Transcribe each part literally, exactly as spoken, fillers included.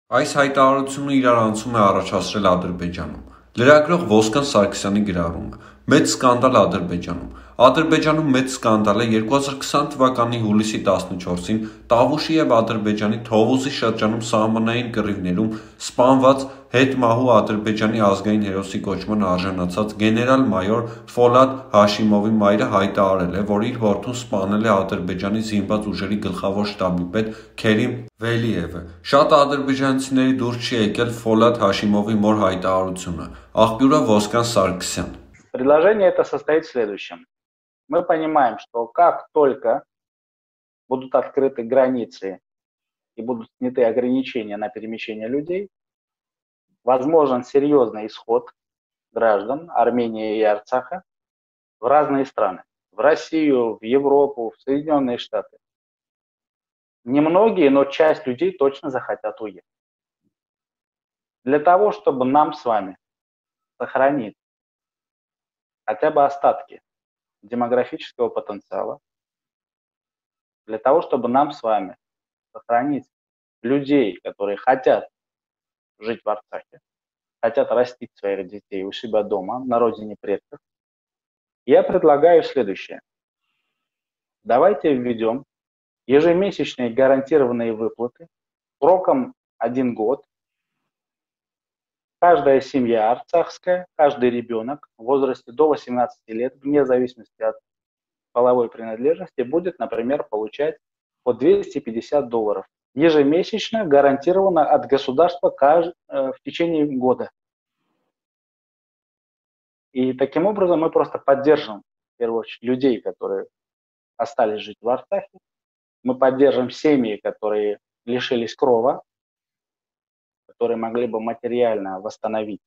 Այս հայտարարությունը իրարանցում է առաջացրել Ադրբեջանում։ Լրագրող Ոսկան Սարգսյանի գրառումը։ Մեծ սկանդալ Ադրբեջանում։ Ադրբեջանում մեծ սկանդալ է երկու հազար քսան թվականի հուլիսի տասնչորսին Տավուշի և Ադրբեջանի Թովուզի շրջանում սահմանային կռիվներում սպանված հետմահու Ադրբեջանի ազգային հերոսի կոչման արժանացած գեներալ-մայոր Ֆոլադ Հաշիմովի մայրը հայտարարել է, որ իր որդուն սպանել է Ադրբեջանի զինված ուժերի գլխավոր շտաբի պետ Քերիմ Վելիևը։ Շատ ադրբեջանցիների դուր չի եկել Ֆոլադ Հաշիմովի մոր հայտարարությունը։ Աղբյուրը Ոսկան Սարգսյան։ Предложение это состоит в следующем. Мы понимаем, что как только будут открыты границы и будут сняты ограничения на перемещение людей, возможен серьезный исход граждан Армении и Арцаха в разные страны. В Россию, в Европу, в Соединенные Штаты. Немногие, но часть людей точно захотят уехать. Для того, чтобы нам с вами сохранить хотя бы остатки демографического потенциала, для того, чтобы нам с вами сохранить людей, которые хотят жить в Арцахе, хотят растить своих детей у себя дома, на родине предков, я предлагаю следующее. Давайте введем ежемесячные гарантированные выплаты сроком один год. Каждая семья арцахская, каждый ребенок в возрасте до восемнадцати лет, вне зависимости от половой принадлежности, будет, например, получать по двести пятьдесят долларов ежемесячно, гарантированно от государства в течение года. И таким образом мы просто поддержим, в первую очередь, людей, которые остались жить в Арцахе. Мы поддержим семьи, которые лишились крова, которые могли бы материально восстановить,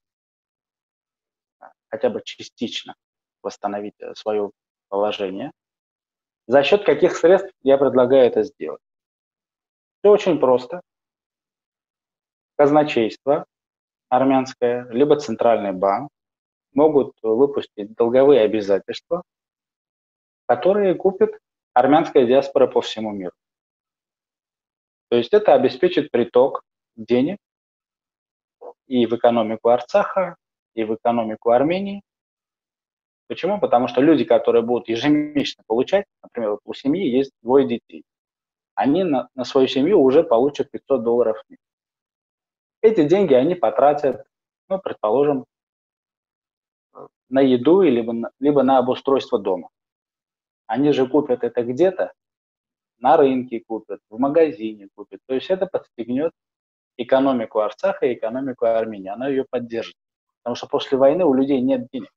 хотя бы частично восстановить свое положение. За счет каких средств я предлагаю это сделать? Все очень просто. Казначейство армянское, либо Центральный банк могут выпустить долговые обязательства, которые купит армянская диаспора по всему миру. То есть это обеспечит приток денег и в экономику Арцаха, и в экономику Армении. Почему? Потому что люди, которые будут ежемесячно получать, например, вот у семьи есть двое детей, они на, на свою семью уже получат пятьсот долларов в месяц. Эти деньги они потратят, ну, предположим, на еду либо на, либо на обустройство дома. Они же купят это где-то, на рынке купят, в магазине купят. То есть это подстегнет экономику Арцаха и экономику Армении. Она ее поддержит. Потому что после войны у людей нет денег.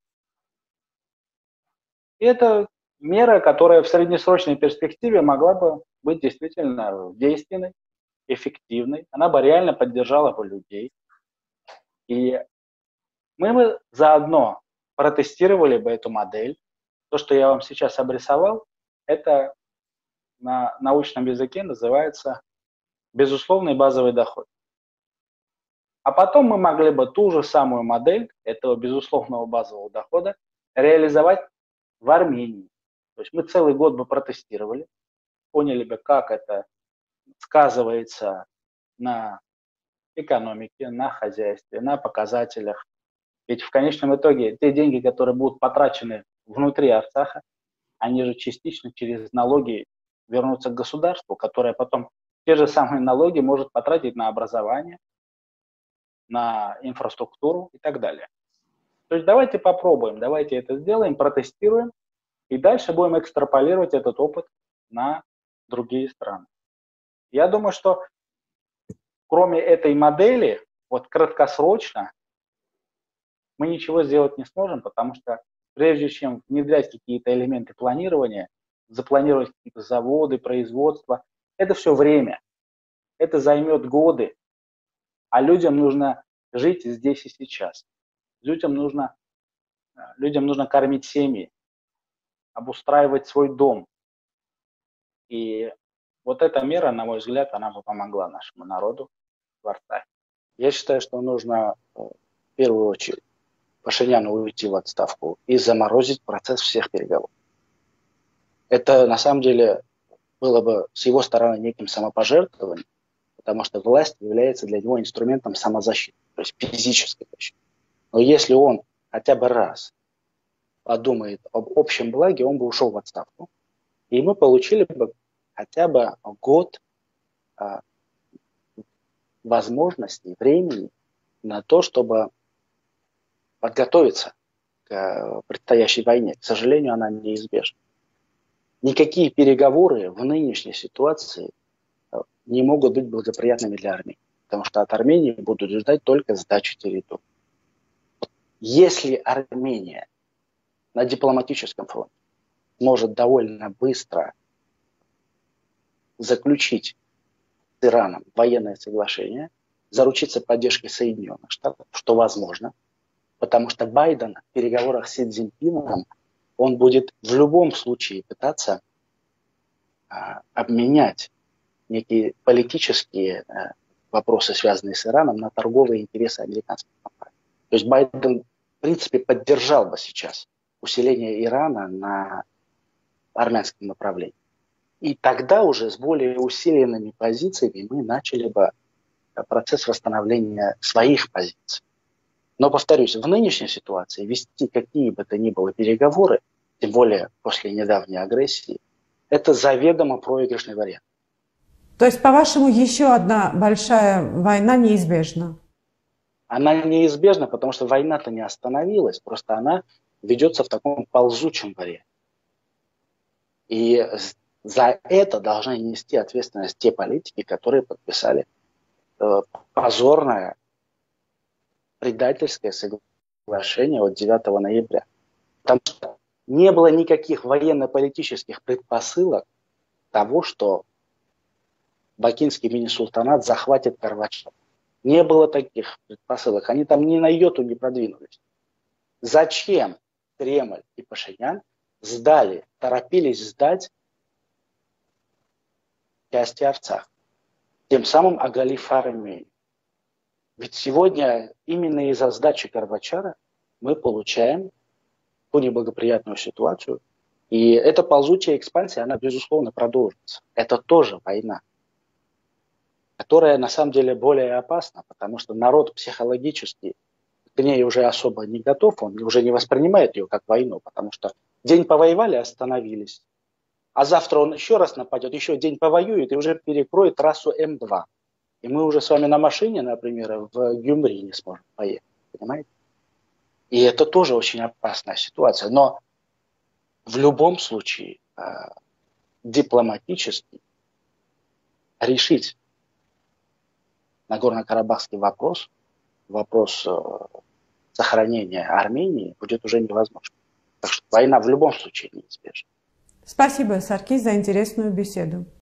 И это мера, которая в среднесрочной перспективе могла бы быть действительно действенной, эффективной. Она бы реально поддержала бы людей. И мы бы заодно протестировали бы эту модель. То, что я вам сейчас обрисовал, это на научном языке называется безусловный базовый доход. А потом мы могли бы ту же самую модель этого безусловного базового дохода реализовать в Армении. То есть мы целый год бы протестировали, поняли бы, как это сказывается на экономике, на хозяйстве, на показателях. Ведь в конечном итоге те деньги, которые будут потрачены внутри Арцаха, они же частично через налоги вернутся к государству, которое потом те же самые налоги может потратить на образование, на инфраструктуру и так далее. То есть давайте попробуем, давайте это сделаем, протестируем, и дальше будем экстраполировать этот опыт на другие страны. Я думаю, что кроме этой модели, вот краткосрочно, мы ничего сделать не сможем, потому что прежде чем внедрять какие-то элементы планирования, запланировать какие-то заводы, производства, это все время, это займет годы, а людям нужно жить здесь и сейчас. Людям нужно, людям нужно кормить семьи, обустраивать свой дом. И вот эта мера, на мой взгляд, она бы помогла нашему народу в Арцахе. Я считаю, что нужно в первую очередь Пашиняну уйти в отставку и заморозить процесс всех переговоров. Это на самом деле было бы с его стороны неким самопожертвованием, потому что власть является для него инструментом самозащиты, то есть физической защиты. Но если он хотя бы раз подумает об общем благе, он бы ушел в отставку, и мы получили бы хотя бы год а, возможностей, времени на то, чтобы подготовиться к предстоящей войне. К сожалению, она неизбежна. Никакие переговоры в нынешней ситуации не могут быть благоприятными для Армении, потому что от Армении будут ждать только сдачи территории. Если Армения на дипломатическом фронте может довольно быстро заключить с Ираном военное соглашение, заручиться поддержкой Соединенных Штатов, что возможно, потому что Байден в переговорах с Си Цзиньпином, он будет в любом случае пытаться а, обменять некие политические а, вопросы, связанные с Ираном, на торговые интересы американских компаний. То есть Байден, в принципе, поддержал бы сейчас усиление Ирана на армянском направлении. И тогда уже с более усиленными позициями мы начали бы процесс восстановления своих позиций. Но, повторюсь, в нынешней ситуации вести какие бы то ни было переговоры, тем более после недавней агрессии, это заведомо проигрышный вариант. То есть, по-вашему, еще одна большая война неизбежна? Она неизбежна, потому что война-то не остановилась, просто она ведется в таком ползучем варианте. И за это должны нести ответственность те политики, которые подписали э, позорное предательское соглашение от девятого ноября. Потому что не было никаких военно-политических предпосылок того, что бакинский мини-султанат захватит Карвачев. Не было таких предпосылок. Они там ни на йоту не продвинулись. Зачем Кремль и Пашинян сдали, торопились сдать части Арцаха, тем самым оголив Армению? Ведь сегодня именно из-за сдачи Карвачара мы получаем ту неблагоприятную ситуацию. И эта ползучая экспансия, она, безусловно, продолжится. Это тоже война, которая на самом деле более опасна, потому что народ психологически к ней уже особо не готов, он уже не воспринимает ее как войну, потому что день повоевали, остановились, а завтра он еще раз нападет, еще день повоюет и уже перекроет трассу Эм два. И мы уже с вами на машине, например, в Гюмри не сможем поехать, понимаете? И это тоже очень опасная ситуация. Но в любом случае э, дипломатически решить Нагорно-Карабахский вопрос, вопрос э, сохранения Армении будет уже невозможно. Так что война в любом случае неизбежна. Спасибо, Саркис, за интересную беседу.